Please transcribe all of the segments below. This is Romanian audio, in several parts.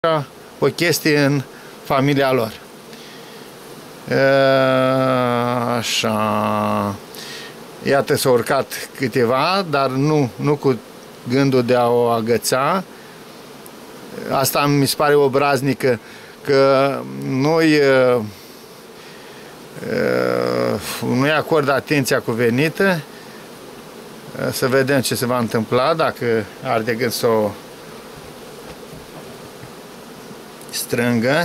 o chestie în familia lor. Așa. Iată, s-au urcat câteva, dar nu cu gândul de a o agăța. Asta mi se pare obraznică, că noi nu-i acordă atenția cuvenită. Să vedem ce se va întâmpla, dacă are de gând să o strângă.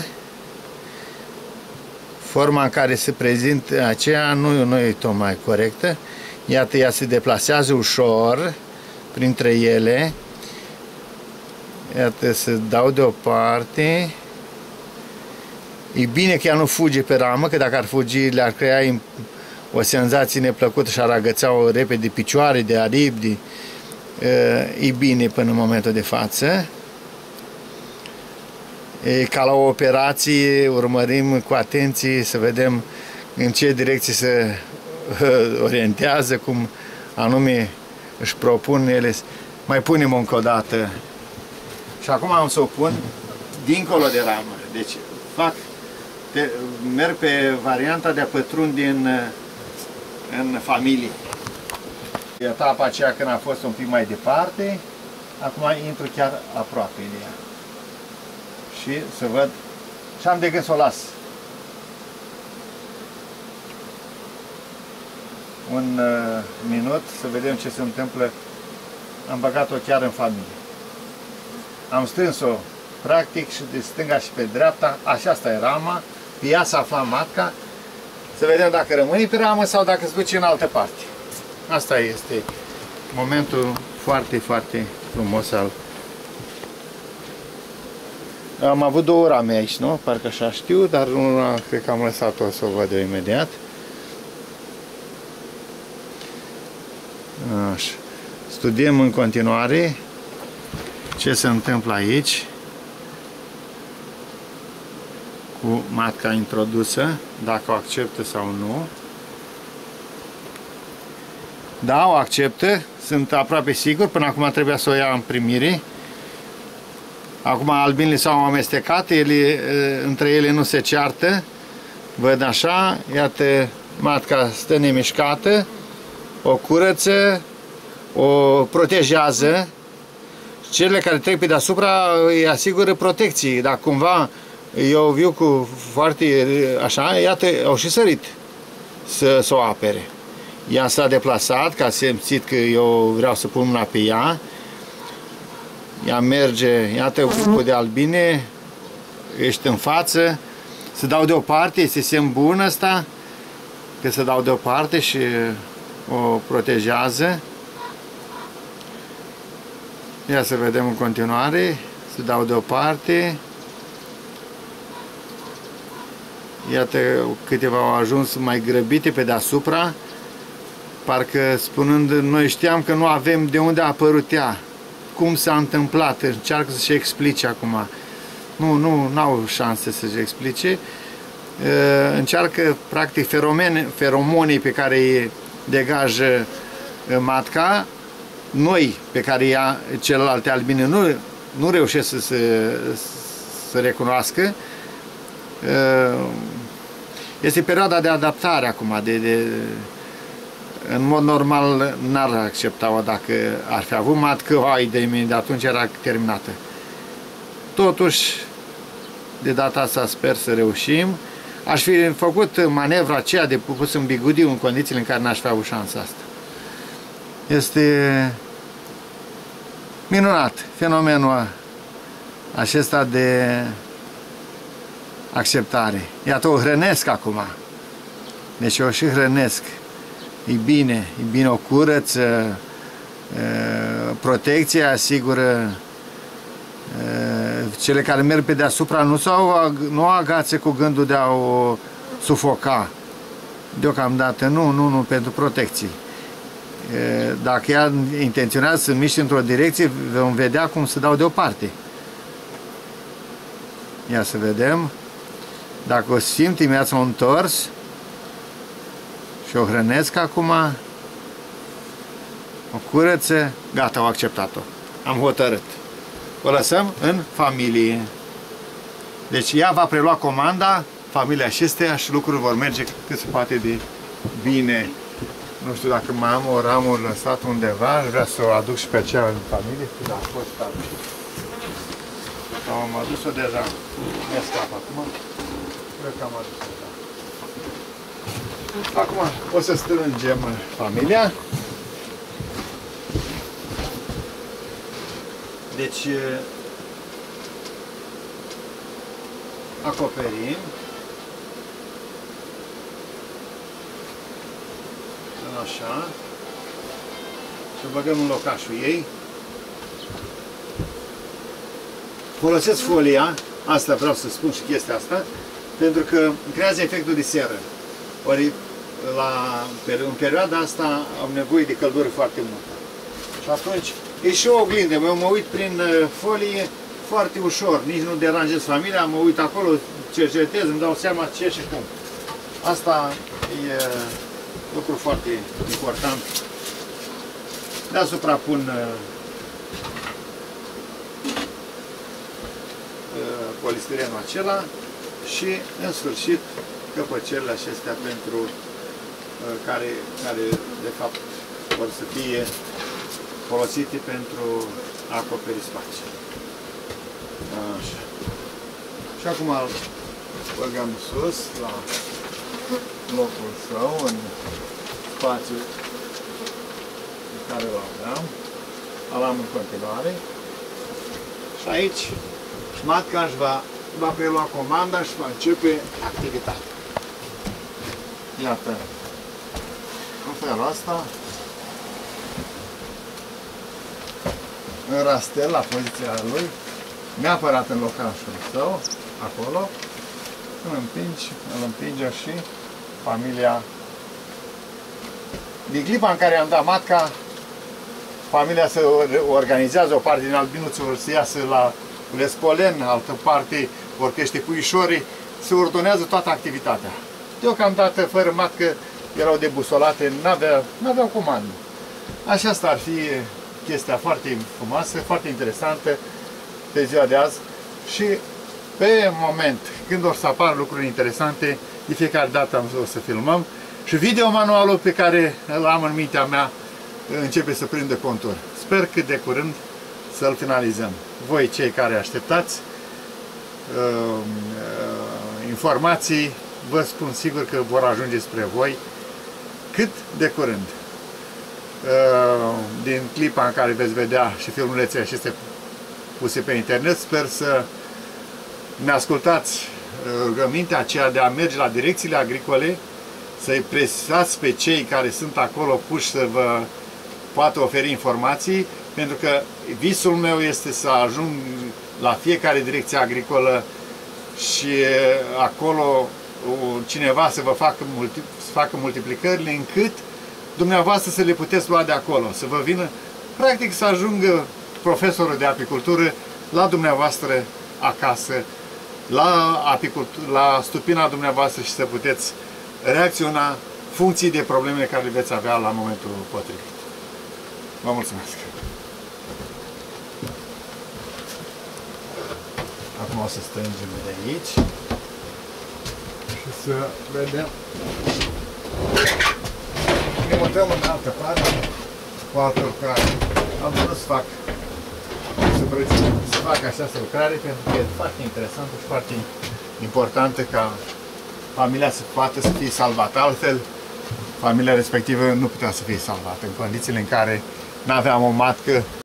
Forma în care se prezintă aceea nu e tocmai corectă. Iată, ea se deplasează ușor printre ele. Iată, se dau deoparte. E bine că ea nu fuge pe ramă, că dacă ar fugi le-ar crea o senzație neplăcută și ar agăța-o repede picioare, de aripi. E bine până în momentul de față. E ca la o operație, urmărim cu atenție să vedem în ce direcție se orientează, cum anume își propun ele. Mai punem încă o dată. Și acum am să o pun dincolo de ramă. Deci merg pe varianta de a pătrunde în familie. Etapa aceea când a fost un pic mai departe, acum intru chiar aproape de ea. Și să văd și am de gând să o las. Un minut să vedem ce se întâmplă. Am băgat-o chiar în familie. Am strâns-o practic și de stânga și pe dreapta. Așa asta e rama. Pe ea s-a aflat matca. Să vedem dacă rămâne pe ramă sau dacă se duce în altă parte. Asta este momentul foarte, foarte frumos al... Am avut două rame aici, nu? Parcă așa știu, dar una cred că am lăsat-o să o văd eu imediat. Așa. Studiem în continuare ce se întâmplă aici cu matca introdusă, dacă o acceptă sau nu. Da, o acceptă, sunt aproape sigur, până acum trebuia să o ia în primire. Acum albinele s-au amestecat, între ele nu se ceartă, văd așa, iată, matca stă nemișcată, o curăță, o protejează, cele care trec pe deasupra îi asigură protecții, dacă cumva eu viu cu foarte așa, iată, au și sărit să o apere. Ea s-a deplasat, că a simțit că eu vreau să pun mâna pe ea. Ea merge, iată, grupul de albine, ești în față, se dau deoparte, este semn bun ăsta, că se dau deoparte și o protejează. Ia să vedem în continuare, se dau deoparte. Iată, câteva au ajuns mai grăbite pe deasupra, parcă spunând, noi știam că nu avem de unde a apărut ea. Cum s-a întâmplat, încearcă să-și explice acum. Nu au șanse să-și explice. Încearcă, practic, feromonii pe care îi degajă matca, noi, pe care ea, celelalte albine, nu reușesc să recunoască. Este perioada de adaptare acum, în mod normal n-ar accepta-o dacă ar fi avut matcă, de atunci era terminată. Totuși, de data asta sper să reușim. Aș fi făcut manevra aceea de pus în bigudiu în condițiile în care n-aș fi avut șansa asta. Este minunat fenomenul acesta de acceptare. Iată, o hrănesc acum. Deci o și hrănesc. E bine, o curăță, protecția asigură, cele care merg pe deasupra nu o agață cu gândul de a o sufoca. Deocamdată nu, pentru protecție. Dacă ea intenționează să miște într-o direcție, vom vedea cum se dau deoparte. Ia să vedem. Dacă o simt, imediat s-o întors. Și o hrănesc acum, o curăță, gata, au acceptat-o. Am hotărât. O lăsăm în familie. Deci ea va prelua comanda, familia acesteia, și lucrurile vor merge cât se poate de bine. Nu știu dacă mai am o ramură lăsat undeva, aș vrea să o aduc și pe cea în familie, când a fost aduc. Am adus-o deja, mi-a scap acum, cred că am adus-o, da. Acum o să strângem familia. Deci, acoperim. Așa. Și băgăm în locașul ei. Folosesc folia, asta vreau să spun și chestia asta, pentru că creează efectul de seră. Ori în perioada asta am nevoie de căldură foarte multă. Și atunci e și o oglindă. Eu mă uit prin folie foarte ușor, nici nu deranjez familia, mă uit acolo, cercetez, îmi dau seama ce și cum. Asta e lucru foarte important. Deasupra pun polistirenul acela și în sfârșit căpăcelele acestea pentru care de fapt vor să fie folosite pentru a acoperi spațiul. Așa. Și acum îl băgăm sus la locul său, în spațiul pe care îl aveam. Îl am în continuare. Și aici matca își va prelua comanda și va începe activitatea. Iată, în felul ăsta, în rastel, la poziția lui, neapărat în locașul său, acolo, îl împinge și familia. Din clipa în care am dat matca, familia se organizează, o parte din albinuțe vor să iasă la lespolen, altă parte vor crește puișorii, se ordonează toată activitatea. Deocamdată, fără matcă, erau debusolate, n-aveau comandă. Așa asta ar fi chestia foarte frumoasă, foarte interesantă de ziua de azi. Și pe moment, când o să apară lucruri interesante, de fiecare dată o să filmăm. Și videomanualul pe care îl am în mintea mea începe să prindă contur. Sper cât de curând să-l finalizăm. Voi, cei care așteptați informații, vă spun sigur că vor ajunge spre voi cât de curând. Din clipa în care veți vedea și filmulețele acestea puse pe internet, sper să ne ascultați rugămintea aceea de a merge la direcțiile agricole, să-i presați pe cei care sunt acolo puși să vă poată oferi informații, pentru că visul meu este să ajung la fiecare direcție agricolă și acolo cineva să vă facă multiplicările încât dumneavoastră să le puteți lua de acolo, să vă vină, practic să ajungă profesorul de apicultură la dumneavoastră acasă, la stupina dumneavoastră și să puteți reacționa funcții de problemele care le veți avea la momentul potrivit. Vă mulțumesc! Acum o să strângem de aici și să vedem. Ne mutăm în altă parte cu altă lucrare. Am vrut să fac această lucrare pentru că e foarte interesantă și foarte importantă ca familia să poată să fie salvată. Altfel, familia respectivă nu putea să fie salvată în condițiile în care nu aveam o matcă